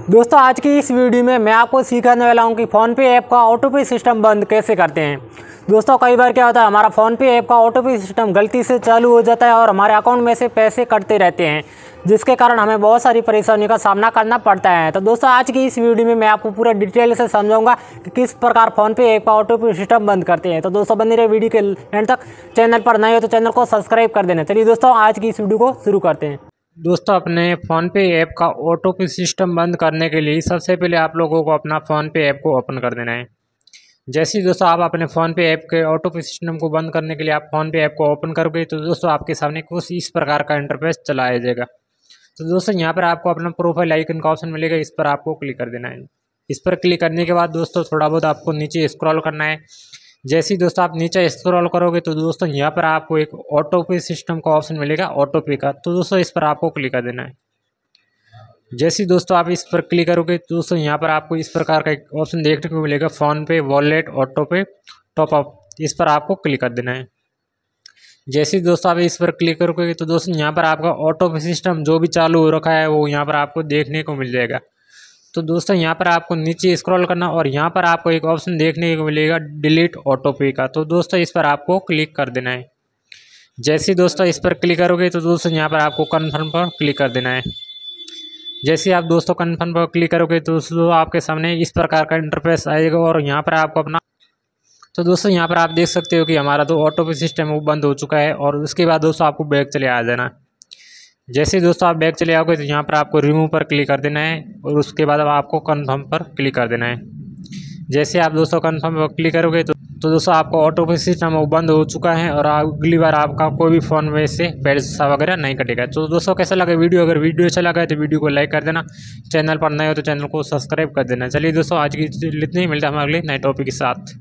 दोस्तों आज की इस वीडियो में मैं आपको सिखाने वाला हूं कि फ़ोनपे ऐप का ऑटोपे सिस्टम बंद कैसे करते हैं। दोस्तों कई बार क्या होता है, हमारा फ़ोनपे ऐप का ऑटोपे सिस्टम गलती से चालू हो जाता है और हमारे अकाउंट में से पैसे कटते रहते हैं, जिसके कारण हमें बहुत सारी परेशानियों का सामना करना पड़ता है। तो दोस्तों आज की इस वीडियो में मैं आपको पूरा डिटेल से समझाऊंगा कि किस प्रकार फ़ोनपे ऐप का ऑटोपे सिस्टम बंद करते हैं। तो दोस्तों बने रहे वीडियो के एंड तक। चैनल पर नए हो तो चैनल को सब्सक्राइब कर देना। चलिए दोस्तों आज की इस वीडियो को शुरू करते हैं। दोस्तों अपने फ़ोनपे ऐप का ऑटोपे सिस्टम बंद करने के लिए सबसे पहले आप लोगों को अपना फ़ोनपे ऐप को ओपन कर देना है। जैसे ही दोस्तों आप अपने फ़ोनपे ऐप के ऑटोपे सिस्टम को बंद करने के लिए आप फ़ोनपे ऐप को ओपन करोगे तो दोस्तों आपके सामने कुछ इस प्रकार का इंटरफेस चला आ जाएगा। तो दोस्तों यहाँ पर आपको अपना प्रोफाइल आइकन का ऑप्शन मिलेगा, इस पर आपको क्लिक कर देना है। इस पर क्लिक करने के बाद दोस्तों थोड़ा बहुत आपको नीचे स्क्रॉल करना है। जैसे ही दोस्तों आप नीचे स्क्रॉल करोगे तो दोस्तों यहाँ पर आपको एक ऑटोपे सिस्टम का ऑप्शन मिलेगा, ऑटोपे का। तो दोस्तों इस पर आपको क्लिक कर देना है। जैसे ही दोस्तों आप इस पर क्लिक करोगे तो दोस्तों यहाँ पर आपको इस प्रकार का एक ऑप्शन देखने को मिलेगा, फ़ोनपे वॉलेट ऑटोपे टॉपअप। इस पर आपको क्लिक कर देना है। जैसे ही दोस्तों आप इस पर क्लिक करोगे तो दोस्तों यहाँ पर आपका ऑटोपे सिस्टम जो भी चालू हो रखा है वो यहाँ पर आपको देखने को मिल जाएगा। तो दोस्तों यहाँ पर आपको नीचे स्क्रॉल करना और यहाँ पर आपको एक ऑप्शन देखने को मिलेगा डिलीट ऑटोपे का। तो दोस्तों इस पर आपको क्लिक कर देना है। जैसे ही दोस्तों इस पर क्लिक करोगे तो दोस्तों यहाँ पर आपको कन्फर्म पर क्लिक कर देना है। जैसे आप दोस्तों कन्फर्म पर क्लिक करोगे तो दोस्तों आपके सामने इस प्रकार का इंटरफेस आएगा और यहाँ पर आपको अपना तो दोस्तों यहाँ पर आप देख सकते हो कि हमारा जो ऑटोपे सिस्टम है वो बंद हो चुका है। और उसके बाद दोस्तों आपको बैक चले आ जाना। जैसे ही दोस्तों आप बैक चले आओगे तो यहाँ पर आपको रिमूव पर क्लिक कर देना है और उसके बाद अब आपको कन्फर्म पर क्लिक कर देना है। जैसे आप दोस्तों कन्फर्म पर क्लिक करोगे तो दोस्तों आपका ऑटोपे सिस्टम वो बंद हो चुका है और अगली बार आपका कोई भी फ़ोन में से पैसा वगैरह नहीं कटेगा। तो दोस्तों कैसा लगा वीडियो? अगर वीडियो अच्छा लगा है तो वीडियो को लाइक कर देना। चैनल पर नए हो तो चैनल को सब्सक्राइब कर देना। चलिए दोस्तों आज की इतनी मिलता है हमारे अगले नए टॉपिक के साथ।